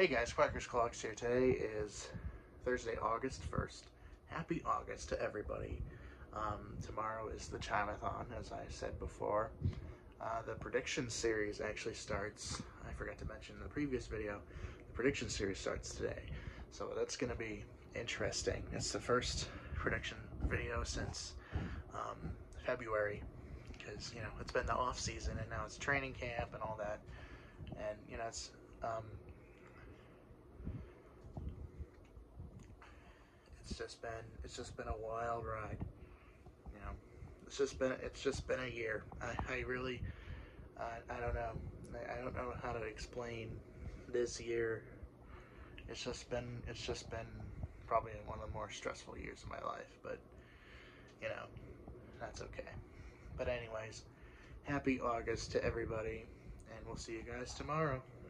Hey guys, Quackers Clocks here. Today is Thursday, August 1st. Happy August to everybody. Tomorrow is the Chimathon, as I said before. The prediction series actually starts, I forgot to mention in the previous video, the prediction series starts today. So that's going to be interesting. It's the first prediction video since February, because, it's been the off season and now it's training camp and all that. And, it's just been a wild ride. It's just been a year. I really I don't know. I don't know how to explain this year. It's just been probably one of the more stressful years of my life, but that's okay. But anyways, happy August to everybody, and we'll see you guys tomorrow.